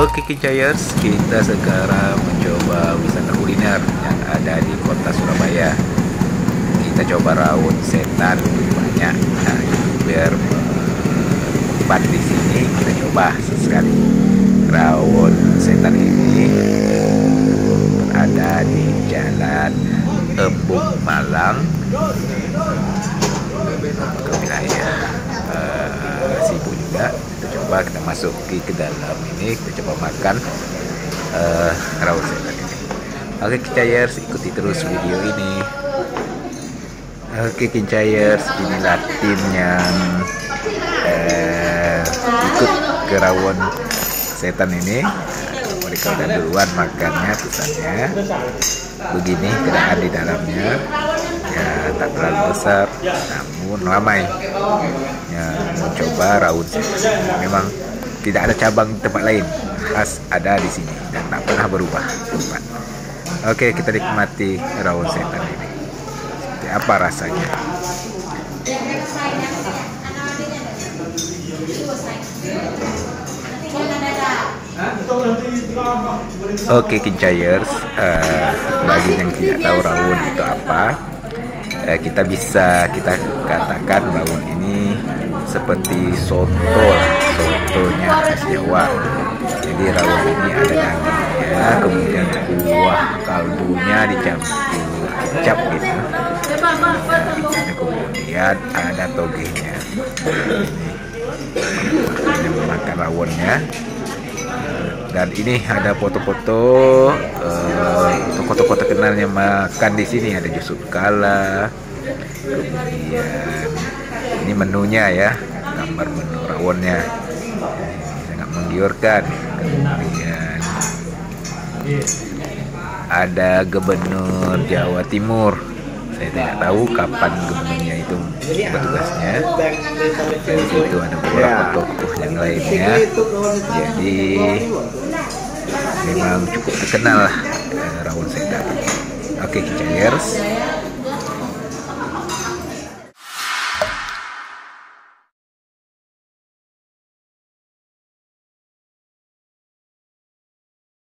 Oke Kicayers, kita sekarang mencoba wisata kuliner yang ada di kota Surabaya. Kita coba rawon setan banyak. Nah, biar empat di sini kita coba sesekali. Rawon setan ini berada di Jalan Embung Malang, ke wilayah Sibu juga. Kita coba, kita masuk ke dalam ini, kita coba makan rawon setan ini. Oke Kicayers, ikuti terus video ini. Oke Kicayers, inilah tim yang ikut ke rawon setan ini. Mereka udah duluan makannya, pesannya begini keadaan di dalamnya. Ya, tak terlalu besar namun ramai yang mencoba rawon setan. Memang tidak ada cabang di tempat lain, khas ada di sini dan tak pernah berubah tempat. Oke, kita nikmati rawon setan ini. Seperti apa rasanya? Oke Kicayers, bagi yang tidak tahu rawon itu apa, kita katakan rawon ini seperti soto lah, sotonya khas Jawa. Jadi rawon ini ada dagingnya, kemudian kuah kaldunya dicampur kecap gitu, kemudian ada togenya. Ini memakan rawonnya. Dan ini ada foto-foto tokoh-tokoh terkenal yang makan di sini. Ada Yusuf Kalla. Kemudian ini menunya ya, gambar menu rawonnya, sangat menggiurkan. Kemudian ada Gubernur Jawa Timur. Saya tidak tahu kapan gubernurnya itu bertugasnya. Di situ ada beberapa tokoh yang lainnya. Jadi memang cukup terkenal lah rawon setan. Oke Kicayers,